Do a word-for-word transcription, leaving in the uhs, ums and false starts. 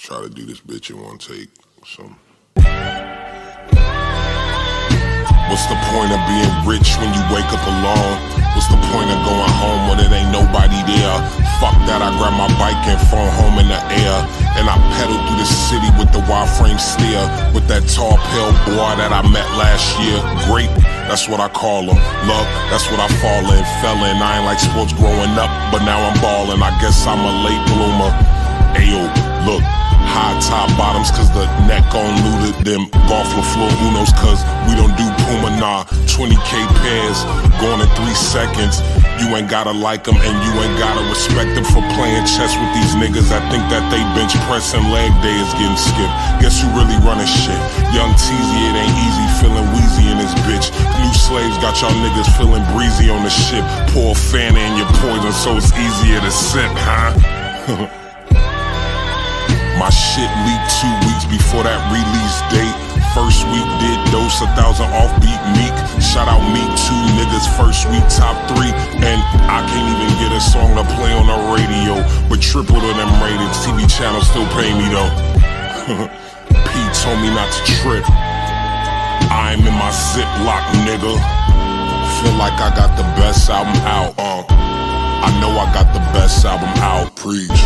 Try to do this bitch in one take or something. What's the point of being rich when you wake up alone? What's the point of going home when it ain't nobody there? Fuck that, I grab my bike and phone home in the air, and I pedal through the city with the wireframe steer, with that tall pale boy that I met last year. Great, that's what I call him. Love, that's what I fall in. Fell in, I ain't like sports growing up, but now I'm ballin'. I guess I'm a late bloomer. Ayo, look, high top bottoms cause the neck on looted. Them golf floor Unos cause we don't do Puma, nah. twenty K pairs, going in three seconds. You ain't gotta like them and you ain't gotta respect them for playing chess with these niggas. I think that they bench press and leg day is getting skipped. Guess who really running shit? Young Teezy, it ain't easy feeling wheezy in this bitch. New slaves got y'all niggas feeling breezy on the ship. Pour a fan in your poison so it's easier to sip, huh? My shit leaked two weeks before that release date. First week did dose a thousand offbeat Meek. Shout out Meek, two niggas first week top three. And I can't even get a song to play on the radio, but triple to them rated. T V channels still pay me though. P told me not to trip. I'm in my ZIPLOC, nigga. Feel like I got the best album out. Uh, I know I got the best album out. Preach.